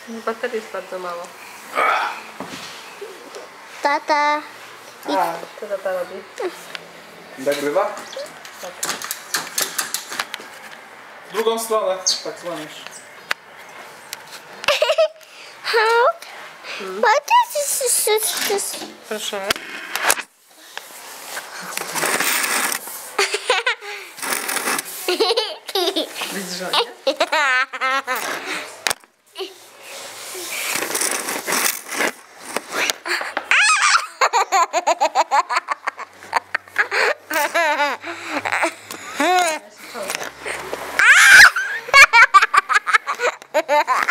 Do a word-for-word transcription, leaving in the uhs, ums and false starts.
Baterii jest bardzo mało. Tata. A, co tata robi? Nagrywa? Tak. W drugą stronę, tak zwaniesz. How? What is this? Proszę. Widzisz, że nie? Ha